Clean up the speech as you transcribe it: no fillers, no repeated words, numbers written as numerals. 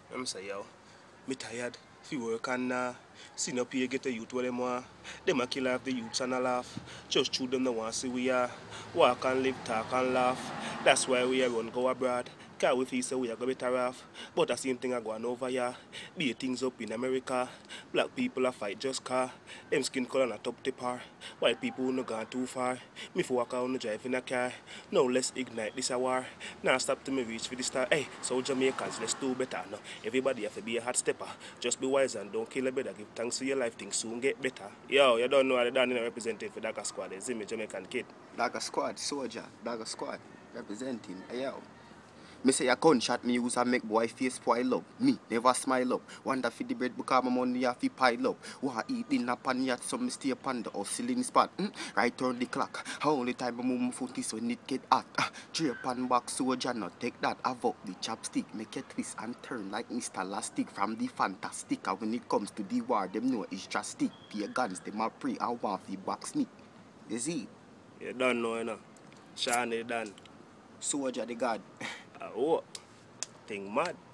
I'm say, yo, me tired. If you work and see no pay get the youth what them want. Them a kill off the youths and a laugh. Just through them no want see we are. Walk and live, talk and laugh. That's why we are run go abroad. Cause we feel say we are go better off. But the same thing are going over here. Be things up in America. Black people a fight just car. Them skin color not top tipper. White people who no gone too far. Me for walk out no drive in a car. Now let's ignite this a war. Now stop to me reach for the star. Hey, so Jamaicans, let's do better now. Everybody have to be a hot stepper. Just be wise and don't kill a brother. Give thanks for your life. Things soon get better. Yo, you don't know the Dan representing for Daga Squad. It's me, Jamaican kid. Daga Squad, soldier, Daga Squad, representing. Hey, yo. Me say a gunshot me use and make boy face spoil up. Me never smile up. Wonder fi the bread because my money have fi pile up. Want eat dinner pan yet so me stay upon the ceiling spot. Right turn the clock. How only time I move my foot is when it get hot. Three pan back soldier not take that. Have up the chopstick. Make a twist and turn like Mr. Lastic from the fantastic. And when it comes to the war, them know it's drastic. Pagans them a pray and want fi back sneak. You see? You don't know, you know. Sean, Dan. Soldier the god. Oh, thing mad.